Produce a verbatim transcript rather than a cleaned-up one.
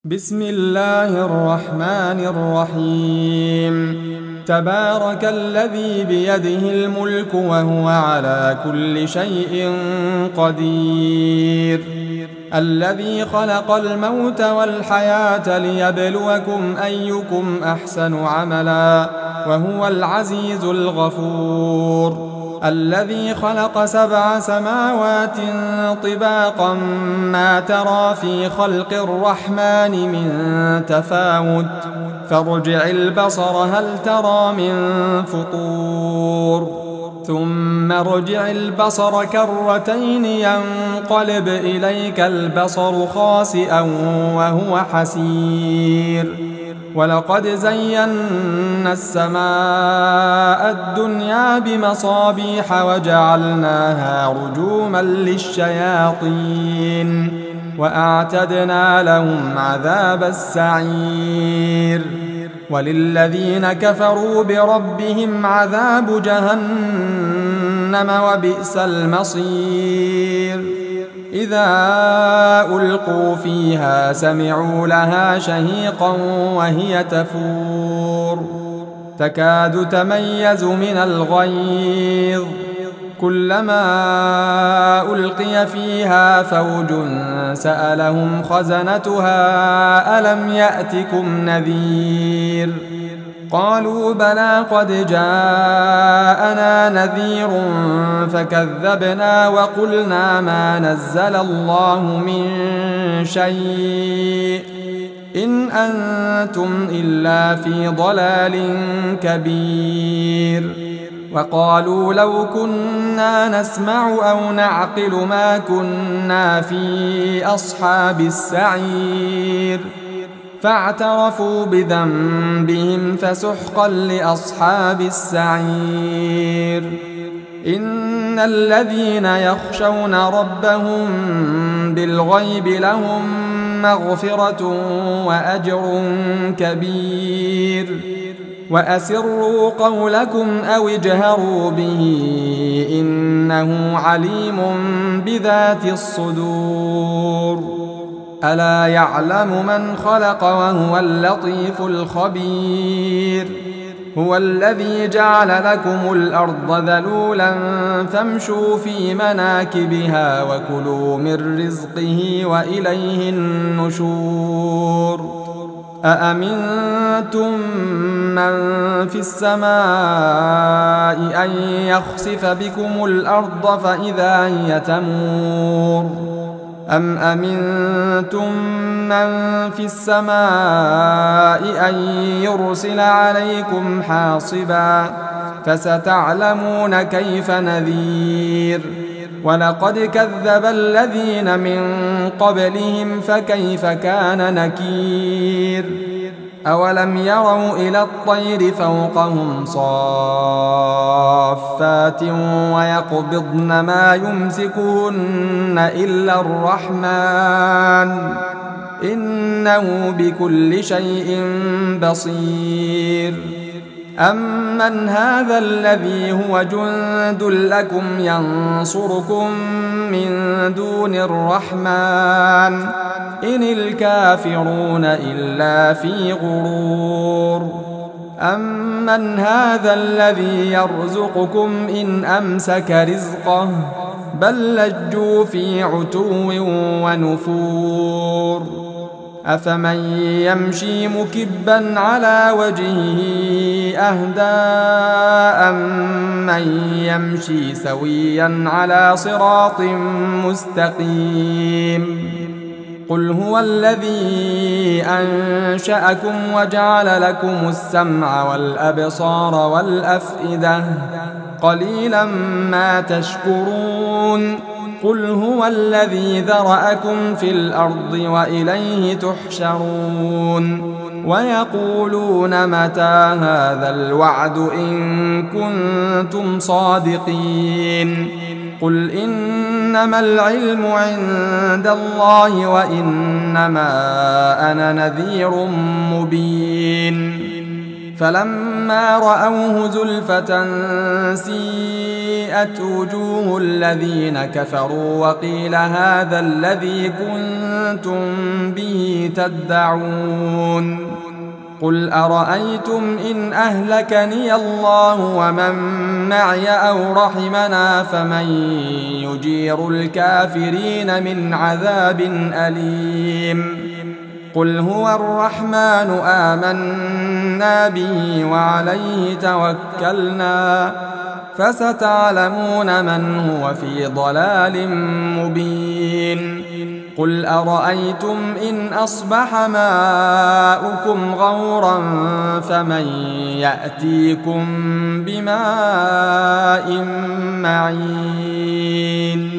بسم الله الرحمن الرحيم. تبارك الذي بيده الملك وهو على كل شيء قدير، الذي خلق الموت والحياة ليبلوكم أيكم أحسن عملا وهو العزيز الغفور، الذي خلق سبع سماوات طباقا ما ترى في خلق الرحمن من تفاوت فارجع البصر هل ترى من فطور ثم ارجع البصر كرتين ينقلب إليك البصر خاسئا وهو حسير، ولقد زينا السماء الدنيا بمصابيح وجعلناها رجوما للشياطين وأعتدنا لهم عذاب السعير، وللذين كفروا بربهم عذاب جهنم وبئس المصير. إذا ألقوا فيها سمعوا لها شهيقا وهي تفور تكاد تميز من الغيظ، كلما ألقي فيها فوج سألهم خزنتها ألم يأتكم نذير، قالوا بلى قد جاءنا نذير فكذبنا وقلنا ما نزل الله من شيء إن أنتم إلا في ضلال كبير، وقالوا لو كنا نسمع أو نعقل ما كنا في أصحاب السعير، فاعترفوا بذنبهم فسحقا لأصحاب السعير. إن الذين يخشون ربهم بالغيب لهم مغفرة وأجر كبير، وأسروا قولكم أو اجهروا به إنه عليم بذات الصدور. ألا يعلم من خلق وهو اللطيف الخبير، هو الذي جعل لكم الأرض ذلولا فامشوا في مناكبها وكلوا من رزقه وإليه النشور. أأمنتم من في السماء أن يخسف بكم الأرض فإذا هي تمور، أم أمنتم من في السماء أن يرسل عليكم حاصبا فستعلمون كيف نذير. ولقد كذب الذين من قبلهم فكيف كان نكير. أولم يروا إلى الطير فوقهم صافات ويقبضن ما يمسكهن إلا الرحمن إنه بكل شيء بصير. أمن هذا الذي هو جند لكم ينصركم من دون الرحمن إن الكافرون إلا في غرور. أمن هذا الذي يرزقكم إن أمسك رزقه بل لجوا في عتو ونفور. أفمن يمشي مكبا على وجهه أهدى أمن يمشي سويا على صراط مستقيم. قل هو الذي أنشأكم وجعل لكم السمع والأبصار والأفئدة قليلا ما تشكرون. قل هو الذي ذرأكم في الأرض وإليه تحشرون. ويقولون متى هذا الوعد إن كنتم صادقين. قل إنما العلم عند الله وإنما أنا نذير مبين. فلما رأوه زلفة سيئت وجوه الذين كفروا وقيل هذا الذي كنتم به تدعون قل أرأيتم إن أهلكني الله ومن معي أو رحمنا فمن يجير الكافرين من عذاب أليم قل هو الرحمن آمنا به وعليه توكلنا فستعلمون من هو في ضلال مبين قل أرأيتم إن أصبح ماؤكم غورا فمن يأتيكم بماء معين